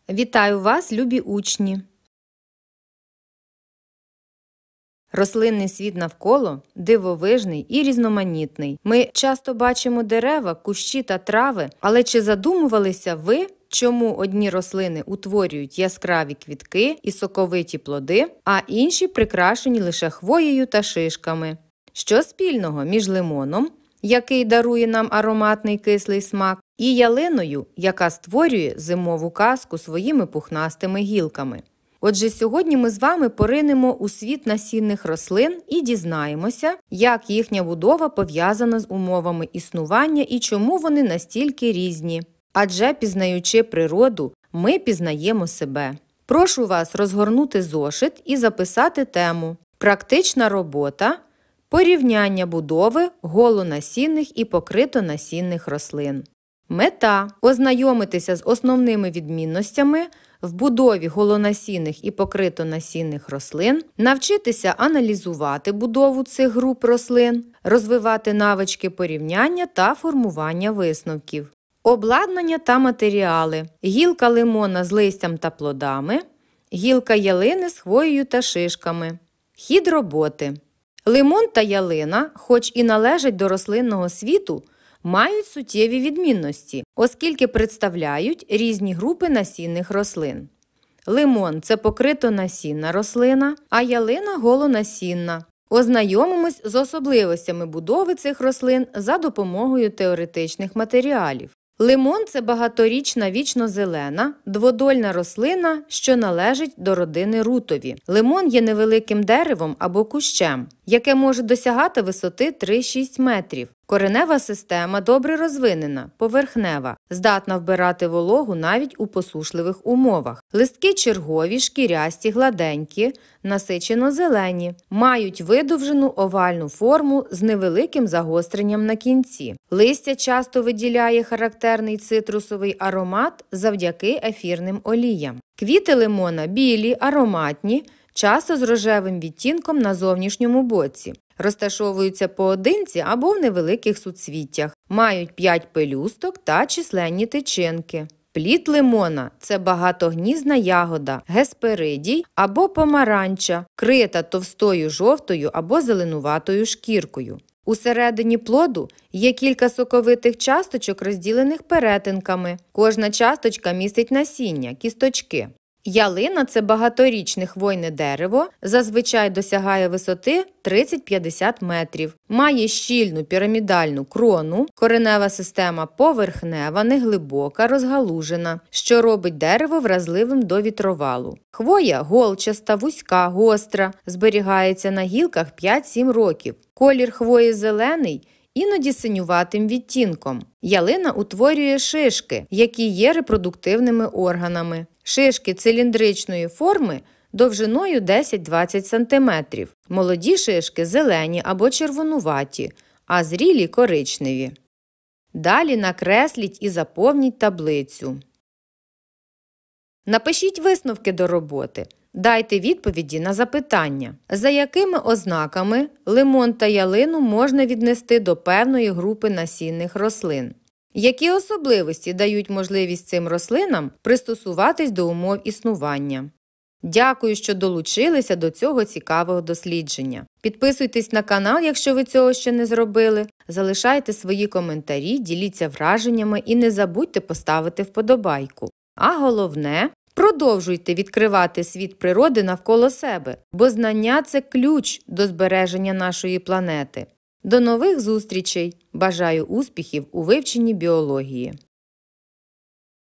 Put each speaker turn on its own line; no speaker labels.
Вітаю вас, любі учні! Рослинний світ навколо дивовижний і різноманітний. Ми часто бачимо дерева, кущі та трави, але чи задумувалися ви, чому одні рослини утворюють яскраві квітки і соковиті плоди, а інші прикрашені лише хвоєю та шишками? Що спільного між лимоном, який дарує нам ароматний кислий смак, і ялиною, яка створює зимову казку своїми пухнастими гілками? Отже, сьогодні ми з вами поринемо у світ насінних рослин і дізнаємося, як їхня будова пов'язана з умовами існування і чому вони настільки різні. Адже, пізнаючи природу, ми пізнаємо себе. Прошу вас розгорнути зошит і записати тему «Практична робота. Порівняння будови голонасінних і покритонасінних рослин». Мета – ознайомитися з основними відмінностями в будові голонасінних і покритонасінних рослин, навчитися аналізувати будову цих груп рослин, розвивати навички порівняння та формування висновків. Обладнання та матеріали. Гілка лимона з листям та плодами, гілка ялини з хвоєю та шишками. Хід роботи. Лимон та ялина, хоч і належать до рослинного світу, мають суттєві відмінності, оскільки представляють різні групи насінних рослин. Лимон – це покритонасінна рослина, а ялина – голонасінна. Ознайомимось з особливостями будови цих рослин за допомогою теоретичних матеріалів. Лимон – це багаторічна вічнозелена, дводольна рослина, що належить до родини рутові. Лимон є невеликим деревом або кущем, яке може досягати висоти 3-6 метрів. Коренева система добре розвинена, поверхнева, здатна вбирати вологу навіть у посушливих умовах. Листки чергові, шкірясті, гладенькі, насичено-зелені, мають видовжену овальну форму з невеликим загостренням на кінці. Листя часто виділяє характерний цитрусовий аромат завдяки ефірним оліям. Квіти лимона білі, ароматні, часто з рожевим відтінком на зовнішньому боці. Розташовуються поодинці або в невеликих суцвіттях, мають 5 пелюсток та численні тичинки. Плід лимона – це багатогнізна ягода, гесперидій або помаранча, крита товстою жовтою або зеленуватою шкіркою. Усередині плоду є кілька соковитих часточок, розділених перетинками. Кожна часточка містить насіння, кісточки. Ялина – це багаторічне хвойне дерево, зазвичай досягає висоти 30-50 метрів. Має щільну пірамідальну крону, коренева система поверхнева, неглибока, розгалужена, що робить дерево вразливим до вітровалу. Хвоя голчаста, вузька, гостра, зберігається на гілках 5-7 років. Колір хвої зелений, іноді синюватим відтінком. Ялина утворює шишки, які є репродуктивними органами. Шишки циліндричної форми довжиною 10-20 см. Молоді шишки зелені або червонуваті, а зрілі – коричневі. Далі накресліть і заповніть таблицю. Напишіть висновки до роботи. Дайте відповіді на запитання. За якими ознаками лимон та ялину можна віднести до певної групи насінних рослин? Які особливості дають можливість цим рослинам пристосуватись до умов існування? Дякую, що долучилися до цього цікавого дослідження. Підписуйтесь на канал, якщо ви цього ще не зробили. Залишайте свої коментарі, діліться враженнями і не забудьте поставити вподобайку. А головне – продовжуйте відкривати світ природи навколо себе, бо знання – це ключ до збереження нашої планети. До нових зустрічей! Бажаю успіхів у вивченні біології!